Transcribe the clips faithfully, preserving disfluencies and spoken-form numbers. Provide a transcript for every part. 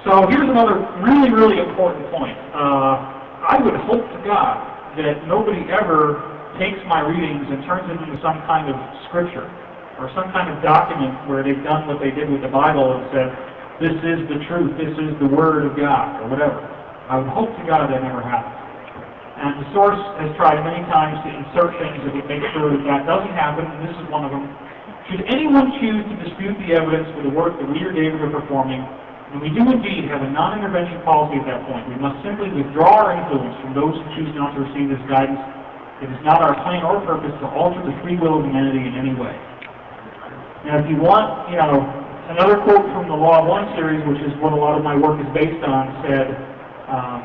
So here's another really, really important point. Uh, I would hope to God that nobody ever takes my readings and turns it into some kind of scripture or some kind of document where they've done what they did with the Bible and said, this is the truth, this is the Word of God, or whatever. I would hope to God that never happens. And the source has tried many times to insert things that would make sure that that doesn't happen, and this is one of them. Should anyone choose to dispute the evidence for the work that we or David are performing, and we do indeed have a non-intervention policy at that point, we must simply withdraw our influence from those who choose not to receive this guidance. It is not our plan or purpose to alter the free will of humanity in any way. Now, if you want, you know, another quote from the Law of One series, which is what a lot of my work is based on, said, um,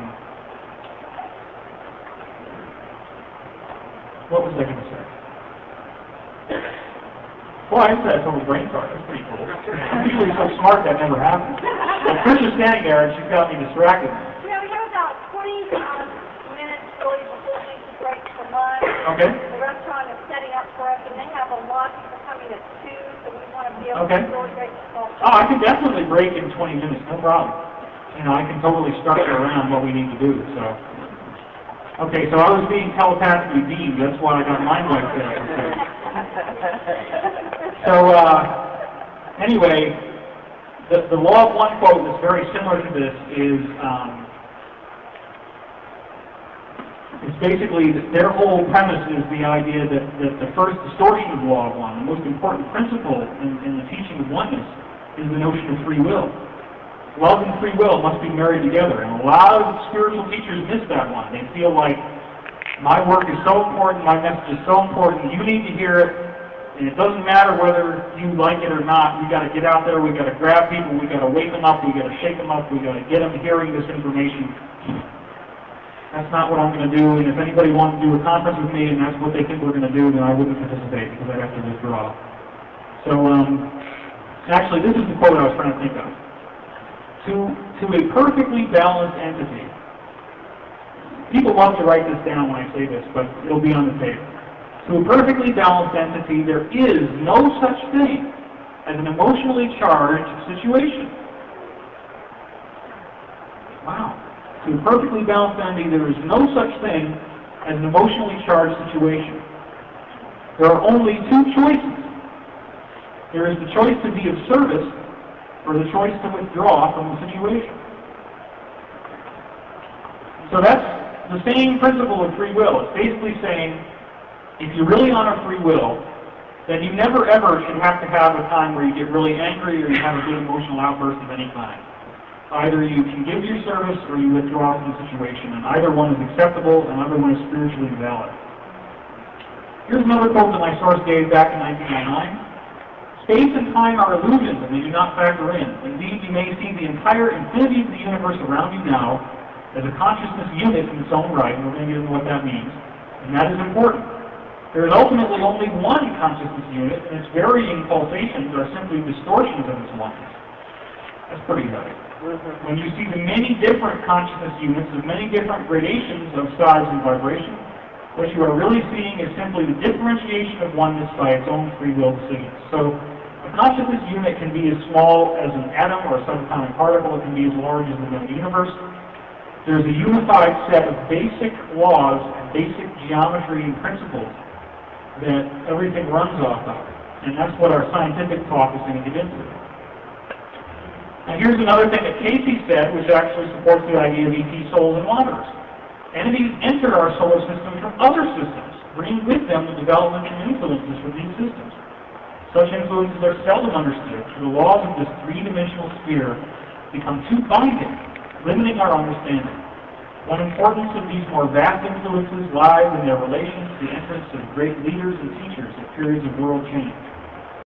what was I going to say? Well, I said I told brain fart. That's pretty cool. I'm usually so smart that never happens. But Chris is standing there and she's got me distracted. Yeah, we have about twenty um, minutes really before we need to break for lunch. Okay. The restaurant is setting up for us, and they have a lot of people coming at two, so we want to be able okay. to really break the phone. Oh, I can definitely break in twenty minutes, no problem. You know, I can totally structure around what we need to do, so. Okay, so I was being telepathically beamed. That's why I got mine like that. Okay. So, uh, anyway, the, the Law of One quote that's very similar to this is, um, it's basically, their whole premise is the idea that, that the first distortion of the Law of One, the most important principle in, in the teaching of oneness, is the notion of free will. Love and free will must be married together, and a lot of spiritual teachers miss that one. They feel like, my work is so important, my message is so important, you need to hear it, and it doesn't matter whether you like it or not. We got to get out there, we got to grab people, we got to wake them up, we got to shake them up, we got to get them hearing this information. That's not what I'm going to do, and if anybody wants to do a conference with me and that's what they think we're going to do, then I wouldn't participate because I'd have to withdraw. So, um, actually, this is the quote I was trying to think of. To, to a perfectly balanced entity. People love to write this down when I say this, but it'll be on the tape. To a perfectly balanced entity, there is no such thing as an emotionally charged situation. Wow. To a perfectly balanced entity, there is no such thing as an emotionally charged situation. There are only two choices. There is the choice to be of service or the choice to withdraw from the situation. So that's the same principle of free will. It's basically saying, if you really honor free will, then you never ever should have to have a time where you get really angry or you have a big emotional outburst of any kind. Either you can give your service or you withdraw from the situation, and either one is acceptable and either one is spiritually valid. Here's another quote that my source gave back in nineteen ninety-nine. Space and time are illusions and they do not factor in. Indeed, you may see the entire infinity of the universe around you now as a consciousness unit in its own right, and we're going to get into what that means, and that is important. There is ultimately only one consciousness unit, and its varying pulsations are simply distortions of its oneness. That's pretty heavy. When you see the many different consciousness units of many different gradations of size and vibration, what you are really seeing is simply the differentiation of oneness by its own free will decisions. So, a consciousness unit can be as small as an atom or a subatomic particle. It can be as large as the known universe. There's a unified set of basic laws and basic geometry and principles that everything runs off of. And that's what our scientific talk is going to get into. And here's another thing that Casey said, which actually supports the idea of E T souls and wanderers. Entities enter our solar system from other systems, bringing with them the developments and influences from these systems. Such influences are seldom understood, for the laws of this three-dimensional sphere become too binding, limiting our understanding. One importance of these more vast influences lies in their relation to the entrance of great leaders and teachers at periods of world change.